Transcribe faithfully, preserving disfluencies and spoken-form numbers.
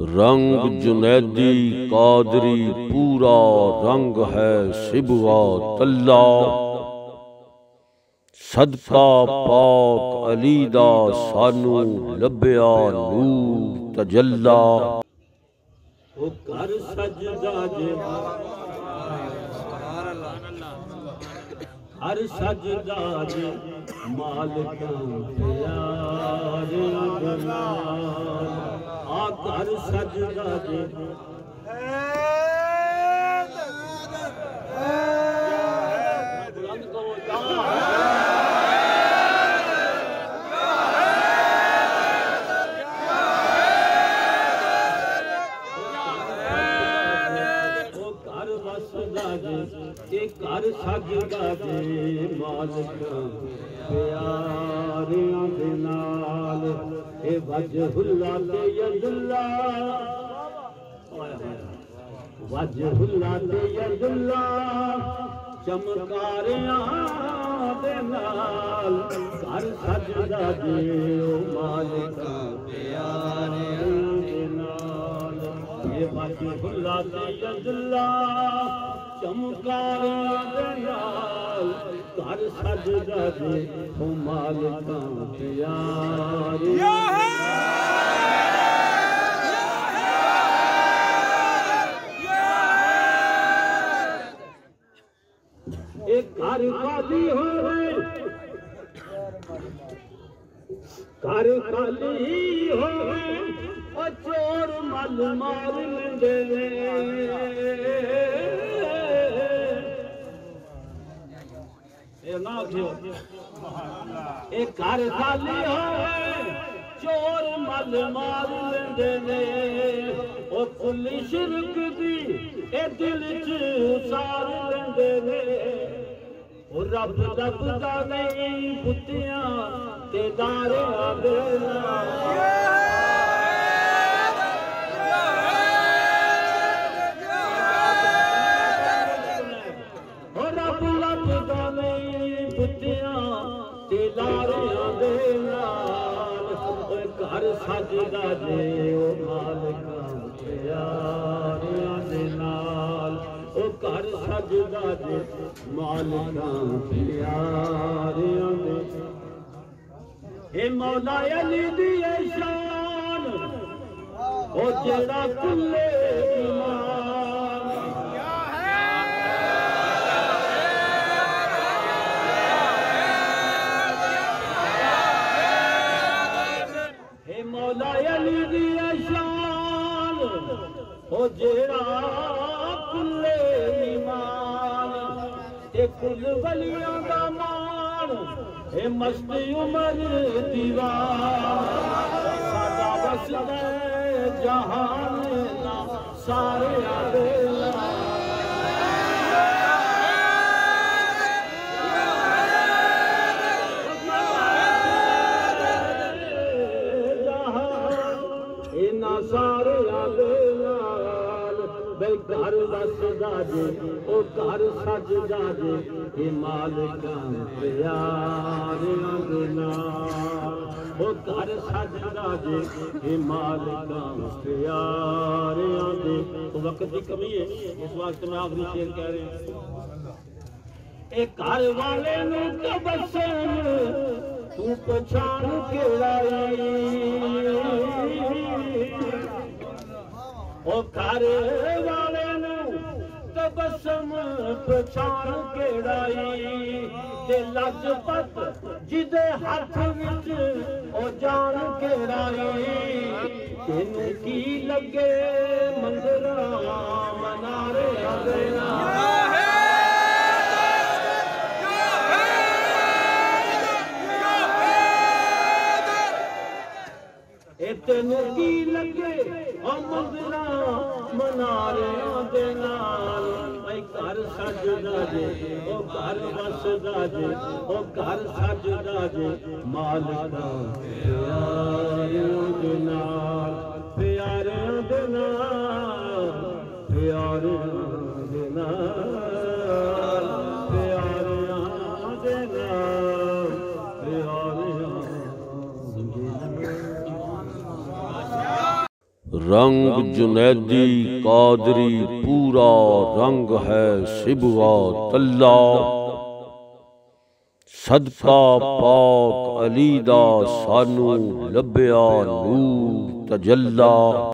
रंग जुनैदी कादरी पूरा रंग है सिबगा तल्ला। सदका पाक अलीदा सानू लभया नूर तजल्ला। ओ कर सजदा जे हर सजदा जे मालिकां प्यारियां दे नाल। आ कर सजदा जे घर सजदा जे मालिकां प्यारियां दे नाल। ए वजहुल्ला ते यदुल्ला वजहुल्ला ते यदुल्ला चमकारियां दे नाल। घर सजदा जे ओ मालिकां प्यारियां दे नाल। ए वजहुल्ला ते यदुल्ला चमकारियां दे नाल। घर सजदा जे ओ मालिकां प्यारियां एक घर खाली होवे घर खाली होवे ओ चोर मल मार लेंदे ने। एक घर खाली होवे चोर मल मार लेंदे ने। ओ फुल शिरक दी ए दिल च उसार लेंदे ने। ओ रब दबदा नहीं पुतियां ते दारियां दे नाल। घर सजदा जे ओ मालिकां प्यारियां दे नाल। ओ घर सजदा जे मालिकां प्यारियां दे। ए मौला अली दी शान ओ जेड़ा कुल्ले ओ जेड़ा कुल्ले ईमान। ए कुल वलियां दा मान ए मस्त उमर दीवान। साडा वसदा जहान ना सारे दे सारे घर वसदा जे ओ घर सजदा जे ए मालिकां प्यारियां दे नाल। ओ घर सजदा जे ए मालिकां प्यारियां दे। तो वक्त की कमी है इस वक्त में आखिरी शेर कह रहे हैं। ए घर वाले नू तबस्सुम तू पहचान के लाई। ओ घर वाले नू तबस्सुम पहचान के लाई। ते लजपत जिदे हथ विच ओ जान के लाई। तेनू की लगे मंदिरां मनारे दे नाल। तेनू की लगे ओ मंदिरां मनारियां दे नाल। घर सजदा जे ओ घर वसदा जे ओ घर सजदा जे मालिकां प्यारियां दे नाल। प्यारियां दे नाल प्यारियां दे नाल प्यारियां दे नाल प्यारियां रंग जुनैदी कादरी पूरा रंग है सिबगात अल्लाह। सदका पाक अली दा सानू लभया नूर तजल्ला।